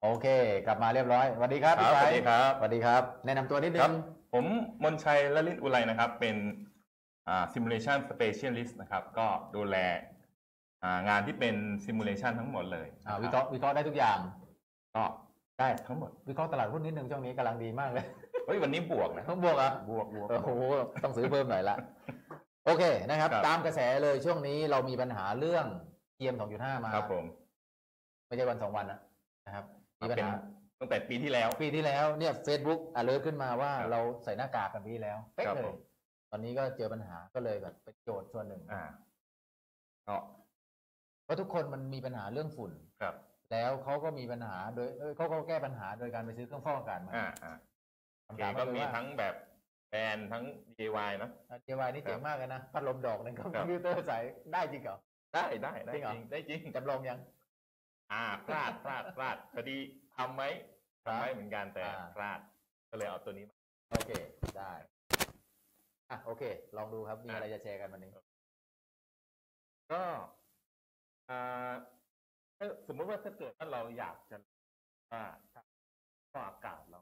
โอเคกลับมาเรียบร้อยสวัสดีครับพี่ชัยสวัสดีครับสวัสดีครับแนะนำตัวนิดนึงผมมนชัยละลิศอุไรนะครับเป็นsimulation specialist นะครับก็ดูแลงานที่เป็น simulation ทั้งหมดเลยวิเคราะห์ได้ทุกอย่างก็ได้ทั้งหมดวิเคราะห์ตลาดหุ้นนิดนึงช่วงนี้กำลังดีมากเลยเฮ้ยวันนี้บวกนะบวกอ่ะบวกโอ้โหต้องซื้อเพิ่มหน่อยละโอเคนะครับตามกระแสเลยช่วงนี้เรามีปัญหาเรื่อง PM 2.5 มาครับผมไม่ใช่วัน2 วันนะครับมีปัญหาตั้งแต่ปีที่แล้วเนี่ย Facebook alert ขึ้นมาว่าเราใส่หน้ากากกันปีแล้วเป๊ะเลยตอนนี้ก็เจอปัญหาก็เลยแบบเป็นโจทย์ส่วนหนึ่งเพราะทุกคนมันมีปัญหาเรื่องฝุ่นครับแล้วเขาก็มีปัญหาโดยเขาก็แก้ปัญหาโดยการไปซื้อเครื่องฟอกอากาศมาก็มีทั้งแบบแบรนด์ทั้ง DIY นะ DIY นี่เจ๋งมากเลยนะพัดลมดอกนึงคอมพิวเตอร์ใส่ได้จริงเหรอได้จริงจำลองยังพลาดพอดีทำไหมเหมือนกันแต่พลาดก็เลยเอาตัวนี้มาโอเคได้โอเคลองดูครับมีอะไรจะแชร์กันวันนี้ก็สมมติว่าถ้าเกิดว่าเราอยากจะว่าก็อากาศเรา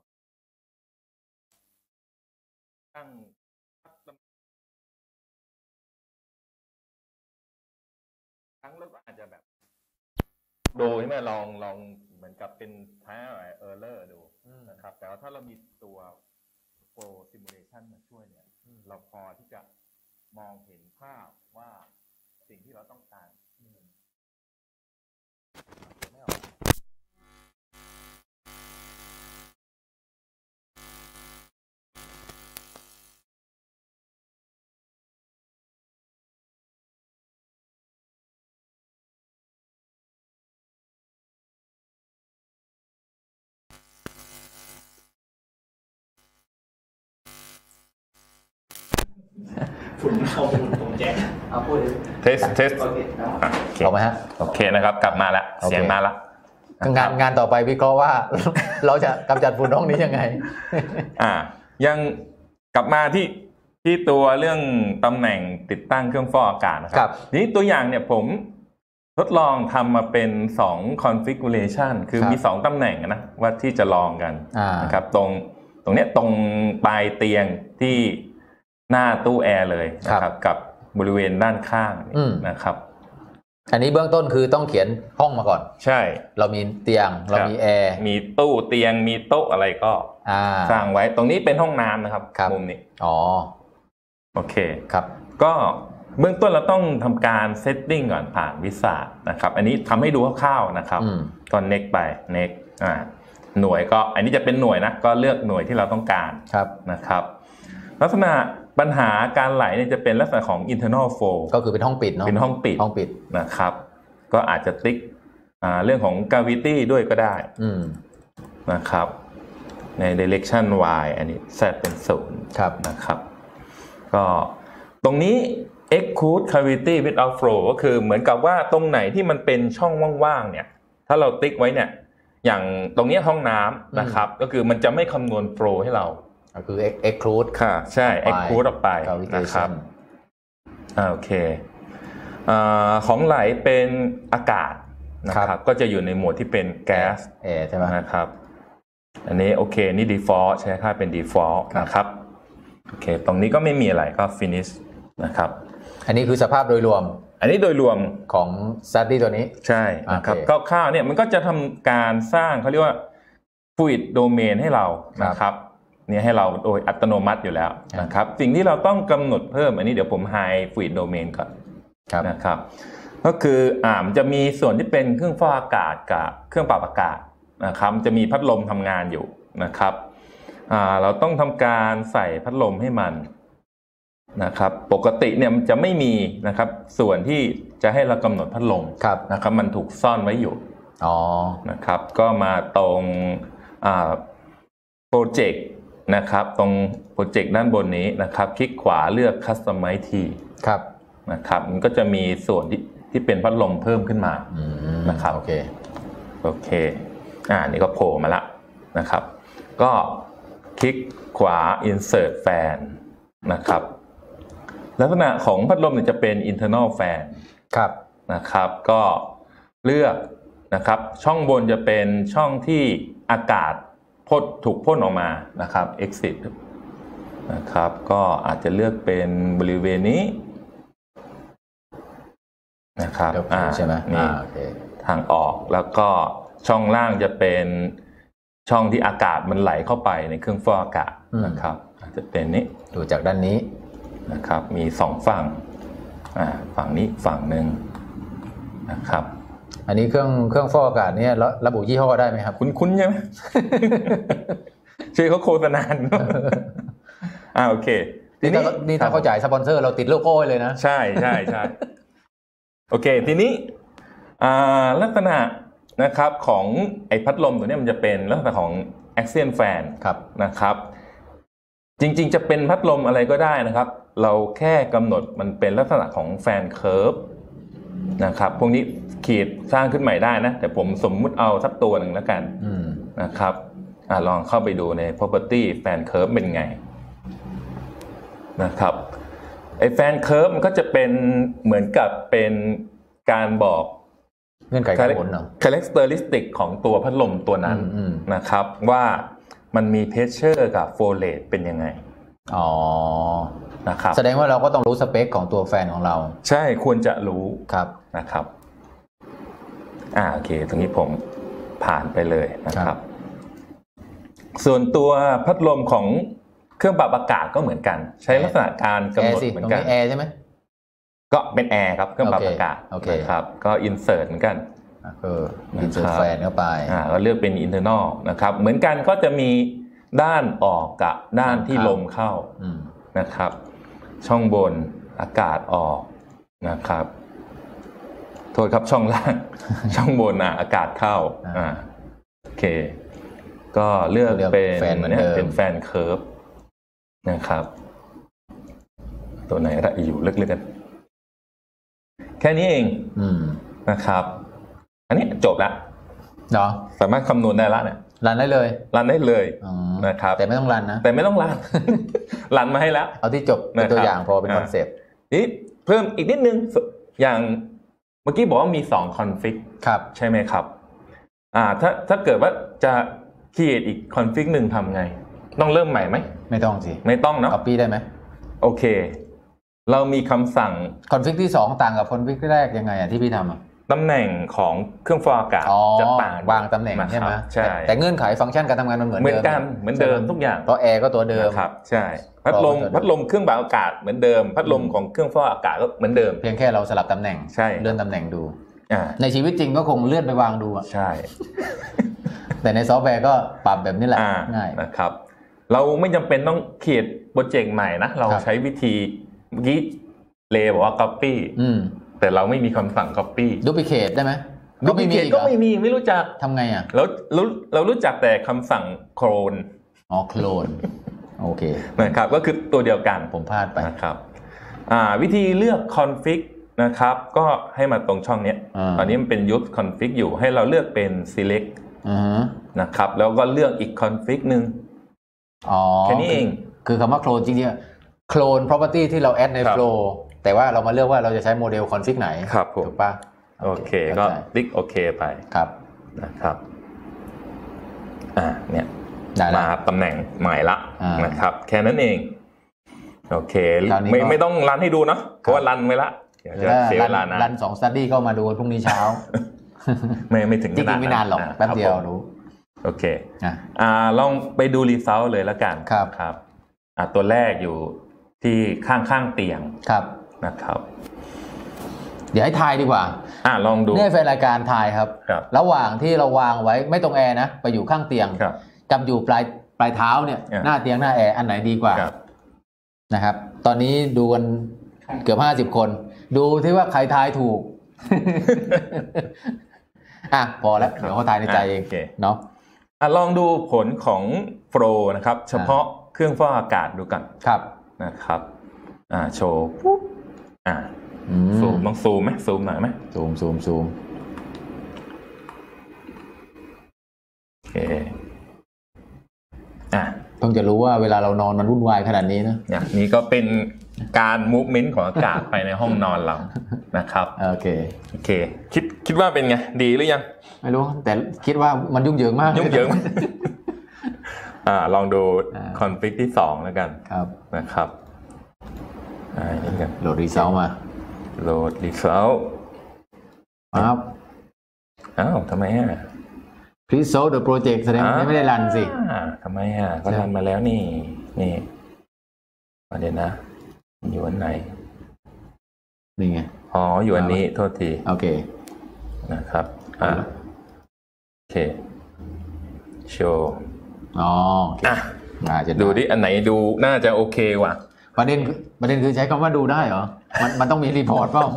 ตั้งแล้วก็อาจจะแบบดูใช่ไหมลองเหมือนกับเป็นท้ายerror ดูนะครับแต่ว่าถ้าเรามีตัว Pro Simulation มาช่วยเนี่ยเราพอที่จะมองเห็นภาพว่าสิ่งที่เราต้องการไม่ออกฝุ่นเข้าไปตรงแจ็คพูดเทสออกไหมฮะโอเคนะครับกลับมาแล้วเสียงมาแล้วงานต่อไปวิเคราะห์ว่าเราจะกำจัดฝุ่นห้องนี้ยังไงยังกลับมาที่ตัวเรื่องตำแหน่งติดตั้งเครื่องฟอกอากาศนะครับนี้ตัวอย่างเนี่ยผมทดลองทำมาเป็น2 configuration คือมี2ตำแหน่งนะว่าที่จะลองกันนะครับตรงเนี้ยตรงปลายเตียงที่หน้าตู้แอร์เลยนะครับกับบริเวณด้านข้างนะครับอันนี้เบื้องต้นคือต้องเขียนห้องมาก่อนใช่เรามีเตียงเรามีแอร์มีตู้เตียงมีโต๊ะอะไรก็สร้างไว้ตรงนี้เป็นห้องน้ำนะครับมุมนี้โอเคครับก็เบื้องต้นเราต้องทำการเซตติ้งก่อนผ่านวิสานะครับอันนี้ทำให้ดูคร่าวๆนะครับก็ next ไป next หน่วยก็อันนี้จะเป็นหน่วยนะก็เลือกหน่วยที่เราต้องการนะครับลักษณะปัญหาการไหลเนี่ยจะเป็นลักษณะของ internal flow ก็คือเป็นห้องปิดเนาะเป็นห้องปิดนะครับก็อาจจะติ๊กเรื่องของ gravity ด้วยก็ได้นะครับใน direction y อันนี้ z เป็น0นะครับก็ตรงนี้ exclude cavity without flow ก็คือเหมือนกับว่าตรงไหนที่มันเป็นช่องว่างๆเนี่ยถ้าเราติ๊กไว้เนี่ยอย่างตรงนี้ห้องน้ำนะครับก็คือมันจะไม่คำนวณ flow ให้เราคือ exclude ค่ะใช่ exclude ออกไปนะครับโอเคของไหลเป็นอากาศนะครับก็จะอยู่ในโหมดที่เป็นแก๊สใช่ไหมนะครับอันนี้โอเคนี่ default ใช้ค่าเป็น default นะครับโอเคตรงนี้ก็ไม่มีอะไรก็ finish นะครับอันนี้คือสภาพโดยรวมอันนี้โดยรวมของ study ตัวนี้ใช่นะครับคร่าวๆเนี่ยมันก็จะทำการสร้างเขาเรียกว่า fluid domain ให้เรานะครับเนี่ยให้เราโดยอัตโนมัติอยู่แล้วนะครับสิ่งที่เราต้องกำหนดเพิ่มอันนี้เดี๋ยวผม high fluid domain ก่อนนะครับก็คือมันจะมีส่วนที่เป็นเครื่องฟอกอากาศกับเครื่องปรับอากาศนะครับจะมีพัดลมทำงานอยู่นะครับเราต้องทำการใส่พัดลมให้มันนะครับปกติเนี่ยมันจะไม่มีนะครับส่วนที่จะให้เรากำหนดพัดลมนะครับมันถูกซ่อนไว้อยู่นะครับก็มาตรงโปรเจกต์นะครับตรงโปรเจกต์ด้านบนนี้นะครับคลิกขวาเลือก Customize T นะครับมันก็จะมีส่วนที่เป็นพัดลมเพิ่มขึ้นมานะครับโอเคนี่ก็โผล่มาละนะครับก็คลิกขวา Insert Fan นะครับลักษณะของพัดลมจะเป็น internal fan นะครับก็เลือกนะครับช่องบนจะเป็นช่องที่อากาศถูกพ่นออกมานะครับ exit นะครับก็อาจจะเลือกเป็นบริเวณนี้นะครับใช่ไหมโอเคทางออกแล้วก็ช่องล่างจะเป็นช่องที่อากาศมันไหลเข้าไปในเครื่องฟอกอากาศนะครับอาจจะเป็นนี้ดูจากด้านนี้นะครับมี2ฝั่งฝั่งนี้ฝั่งหนึ่งนะครับอันนี้เครื่องฟอกอากาศเนี่ยระบุยี่ห้อได้ไหมครับคุ้นๆใช่ไหม ชื่อเขาโฆษณาโอเคนี่ถ้าเขาจ่ายสปอนเซอร์เราติดโลโก้เลยนะใช่ใช่ใช่โอเคทีนี้ลักษณะนะครับของไอ้พัดลมตัวนี้มันจะเป็นลักษณะของ Axial Fan นะครับจริงๆจะเป็นพัดลมอะไรก็ได้นะครับเราแค่กำหนดมันเป็นลักษณะของแฟนเคิร์ฟนะครับพวกนี้ขีดสร้างขึ้นใหม่ได้นะแต่ผมสมมุติเอาสักตัวหนึ่งแล้วกันนะครับลองเข้าไปดูใน property fan curve เป็นไงนะครับไอ้แฟนเคิร์ฟมันก็จะเป็นเหมือนกับเป็นการบอกเงื่อนไขการหมุนเนาะ characteristic ของตัวพัดลมตัวนั้นนะครับว่ามันมี pressure กับ flow rate เป็นยังไงนะครับแสดงว่าเราก็ต้องรู้สเปคของตัวแฟนของเราใช่ควรจะรู้ครับนะครับโอเคตรงนี้ผมผ่านไปเลยนะครับส่วนตัวพัดลมของเครื่องปรับอากาศก็เหมือนกันใช้ลักษณะการกำหนดเหมือนกันแอร์ใช่ไหมก็เป็นแอร์ครับเครื่องปรับอากาศนะครับก็ insert เหมือนกัน insert แฟนเข้าไปก็เลือกเป็น internal นะครับเหมือนกันก็จะมีด้านออกกับด้านที่ลมเข้านะครับช่องบนอากาศออกนะครับโทษครับช่องล่างช่องบนอากาศเข้าโอเคก็เลือกเป็นแฟนเคิร์ฟนะครับตัวไหนละอยู่เลือกกันแค่นี้เองนะครับอันนี้จบแล้วเนาะสามารถคำนวณได้แล้วเนี่ยรันได้เลยนะครับแต่ไม่ต้องรันนะแต่ไม่ต้องรัน รันมาให้แล้วเอาที่จบเป็นตัวอย่างพอเป็นคอนเซปต์นี่เพิ่มอีกนิดนึงอย่างเมื่อกี้บอกว่ามี2คอนฟิกใช่ไหมครับถ้าเกิดว่าจะcreate อีกคอนฟิกหนึ่งทำไงต้องเริ่มใหม่ไหมไม่ต้องสิไม่ต้องเนาะ copy ได้ไหมโอเคเรามีคำสั่งคอนฟิกที่2ต่างกับคอนฟิกแรกยังไงที่พี่ทำตำแหน่งของเครื่องฟอกอากาศจะต่างวางตำแหน่งใช่ไหมใช่แต่เงื่อนไขฟังก์ชันการทำงานมันเหมือนเดิมทุกอย่างเพราะแอร์ก็ตัวเดิมครับใช่พัดลมเครื่องปรับอากาศเหมือนเดิมพัดลมของเครื่องฟอกอากาศก็เหมือนเดิมเพียงแค่เราสลับตำแหน่งเลื่อนตำแหน่งดูในชีวิตจริงก็คงเลื่อนไปวางดูใช่แต่ในซอฟต์แวร์ก็ปรับแบบนี้แหละง่ายนะครับเราไม่จำเป็นต้องเขียนโปรเจกต์ใหม่นะเราใช้วิธีเมื่อกี้เลบอกว่า copy แต่เราไม่มีคำสั่ง copy duplicate ได้ไหมก็ไม่มีไม่รู้จักทำไงเรารู้จักแต่คำสั่งโคลนโคลนโอเคนะครับก็คือตัวเดียวกันผมพลาดไปนะครับวิธีเลือก config นะครับก็ให้มาตรงช่องนี้ตอนนี้มันเป็น use config อยู่ให้เราเลือกเป็น select นะครับแล้วก็เลือกอีก config นึงแค่นี้เองคือคำว่า clone จริงๆ clone property ที่เรา add ใน flow แต่ว่าเรามาเลือกว่าเราจะใช้โมเดล config ไหนถูกปะโอเคก็ติ๊กโอเคไปครับนะครับเนี่ยมาตำแหน่งใหม่ละนะครับแค่นั้นเองโอเคไม่ต้องรันให้ดูเนาะเพราะว่ารันไว้ละเดี๋ยวจะเสียเวลานะรัน2 study ก็มาดูพรุ่งนี้เช้าไม่ถึงจริงๆไม่นานหรอกแป๊บเดียวรู้โอเคลองไปดู result เลยแล้วกันครับตัวแรกอยู่ที่ข้างเตียงนะครับเดี๋ยวให้ทายดีกว่าลองดูนี่แฟนรายการทายครับระหว่างที่เราวางไว้ไม่ตรงแอร์นะไปอยู่ข้างเตียงกับอยู่ปลายเท้าเนี่ยหน้าเตียงหน้าแอร์อันไหนดีกว่านะครับตอนนี้ดูกันเกือบ50 คนดูที่ว่าใครทายถูกพอแล้วเดี๋ยวเขาทายในใจเองเนาะลองดูผลของโฟลว์นะครับเฉพาะเครื่องฟอกอากาศดูกันนะครับโชว์ปุ๊บซูมต้องซูมไหมซูมหน่อยไหมซูมโอเคเพิ่งจะรู้ว่าเวลาเรานอนมันวุ่นวายขนาดนี้นะนี่ก็เป็นการมูฟเมนต์ของอากาศภายในห้องนอนเรานะครับโอเคคิดว่าเป็นไงดีหรือยังไม่รู้แต่คิดว่ามันยุ่งเหยิงมากลองดูคอนฟิกที่2แล้วกันนะครับนี่กันโหลดรีเซลมาโหลดรีเซลครับทำไม Please solve the project แสดงไม่ได้รันสิทำไมก็รันมาแล้วนี่ประเด็นนะอยู่อันไหนนี่ไงอยู่อันนี้โทษทีโอเคนะครับโอเคโชว์จะดูดิอันไหนดูน่าจะโอเคว่ะประเด็นคือใช้คำว่าดูได้เหรอมันต้องมีรีพอร์ตเปล่า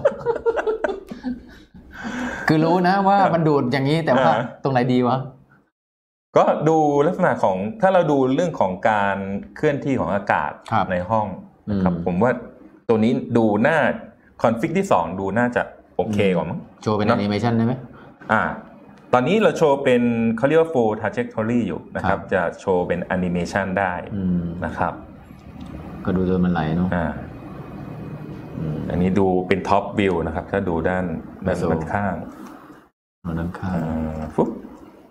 คือรู้นะว่ามันดูดอย่างนี้แต่ว่าตรงไหนดีวะก็ดูลักษณะของถ้าเราดูเรื่องของการเคลื่อนที่ของอากาศในห้องนะครับผมว่าตัวนี้ดูน่าคอนฟิกที่2ดูน่าจะโอเคกว่ามั้งโชว์เป็นแอนิเมชันได้ไหมตอนนี้เราโชว์เป็นเขาเรียกว่า full trajectory อยู่นะครับจะโชว์เป็นแอนิเมชันได้นะครับก็ดูจนมันไหลเนาะอันนี้ดูเป็นท็อปวิวนะครับถ้าดูด้านข้างด้านข้างฟุ๊บ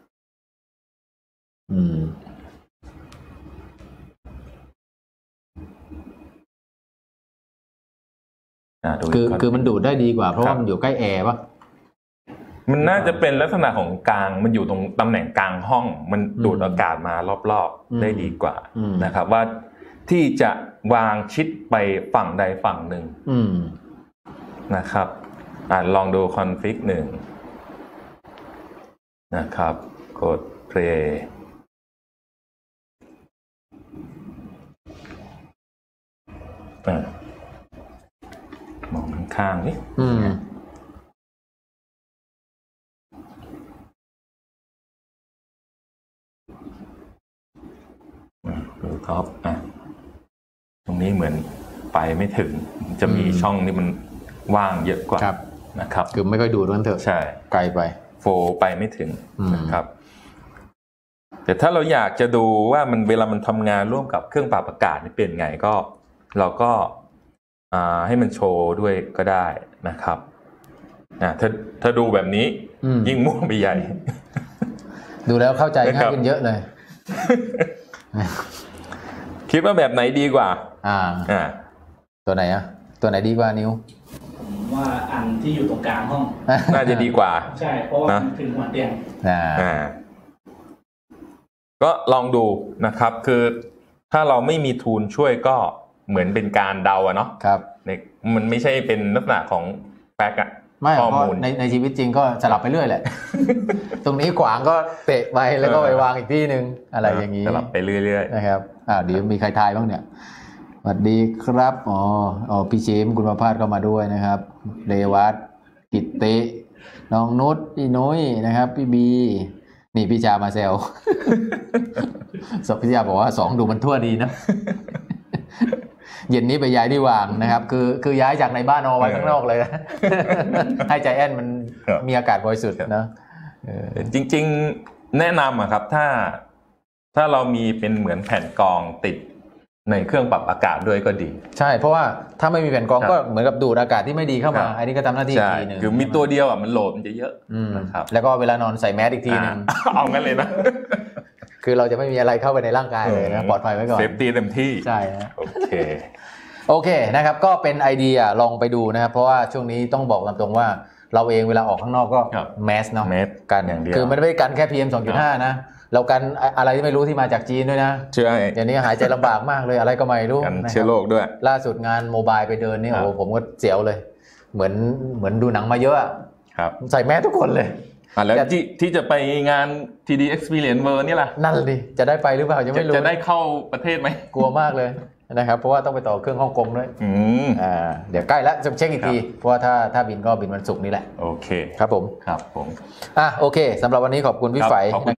คือมันดูดได้ดีกว่าเพราะว่ามันอยู่ใกล้แอร์ป่ะมันน่าจะเป็นลักษณะของกลางมันอยู่ตรงตำแหน่งกลางห้องมันดูดอากาศมารอบๆได้ดีกว่านะครับว่าที่จะวางชิดไปฝั่งใดฝั่งหนึ่งนะครับลองดูคอนฟิก1นะครับกด play มองข้างๆนี่ดูท็อปตรงนี้เหมือนไปไม่ถึงจะมีช่องที่มันว่างเยอะกว่านะครับคือไม่ค่อยดูดมันเถอะใช่ไกลไปโฟไปไม่ถึงนะครับแต่ถ้าเราอยากจะดูว่ามันเวลามันทำงานร่วมกับเครื่องปรับอากาศนี่เป็นไงก็เราก็ให้มันโชว์ด้วยก็ได้นะครับถ้าดูแบบนี้ยิ่งม่วงไปใหญ่ดูแล้วเข้าใจง่ายขึ้นเยอะเลยคิดว่าแบบไหนดีกว่าตัวไหนตัวไหนดีกว่านิ้วว่าอันที่อยู่ตรงกลางห้องน่าจะดีกว่าใช่เพราะว่าถึงหัวเตียงก็ลองดูนะครับคือถ้าเราไม่มีทูลช่วยก็เหมือนเป็นการเดาเนาะครับมันไม่ใช่เป็นลักษณะของแฟกต์ไม่เพราะในชีวิตจริงก็สลับไปเรื่อยแหละตรงนี้ขวางก็เตะไปแล้วก็ไปวางอีกที่นึงอะไรอย่างนี้สลับไปเรื่อยๆนะครับเดี๋ยวมีใครทายบ้างเนี่ยสวัสดีครับพี่เชมคุณประภาสเข้ามาด้วยนะครับเรวัตกิตติน้องนุชพี่นุ้ยนะครับพี่บีนี่พี่จามาเซลพี่จาบอกว่า2ดูมันทั่วดีนะเย็นนี้ไปย้ายที่วางนะครับคือย้ายจากในบ้านออกไปข้างนอกเลยนะให้ใจแอนมันมีอากาศบริสุทธิ์นะจริงๆแนะนำครับถ้าเรามีเป็นเหมือนแผ่นกรองติดในเครื่องปรับอากาศด้วยก็ดีใช่เพราะว่าถ้าไม่มีแผ่นกรองก็เหมือนกับดูดอากาศที่ไม่ดีเข้ามาอันนี้ก็ทำหน้าที่ทีนึงคือมีตัวเดียวมันโหลดมันจะเยอะนะครับแล้วก็เวลานอนใส่แมสอีกทีนึงเอางั้นเลยนะคือเราจะไม่มีอะไรเข้าไปในร่างกายเลยนะปลอดภัยไว้ก่อนเซฟตี้เต็มที่ใช่โอเคนะครับก็เป็นไอเดียลองไปดูนะครับเพราะว่าช่วงนี้ต้องบอกตามตรงว่าเราเองเวลาออกข้างนอกก็แมสเนาะกันอย่างเดียวคือไม่ได้กันแค่ PM 2.5 นะเรากันอะไรที่ไม่รู้ที่มาจากจีนด้วยนะใช่เดี๋ยวนี้หายใจลำบากมากเลยอะไรก็ไม่รู้กันเชื้อโรคด้วยล่าสุดงานโมบายไปเดินนี่โอ้ผมก็เสียวเลยเหมือนดูหนังมาเยอะครับใส่แมสทุกคนเลยแล้วที่จะไปงาน TD Experience World นี่ล่ะนั่นดิจะได้ไปหรือเปล่ายังไม่รู้จะได้เข้าประเทศไหมกลัวมากเลยนะครับเพราะว่าต้องไปต่อเครื่องฮ่องกงด้วยเดี๋ยวใกล้แล้วจะเช็คอีกทีเพราะว่าถ้าบินก็บินวันศุกร์นี่แหละโอเคครับผมครับผมโอเคสำหรับวันนี้ขอบคุณพี่ไฝ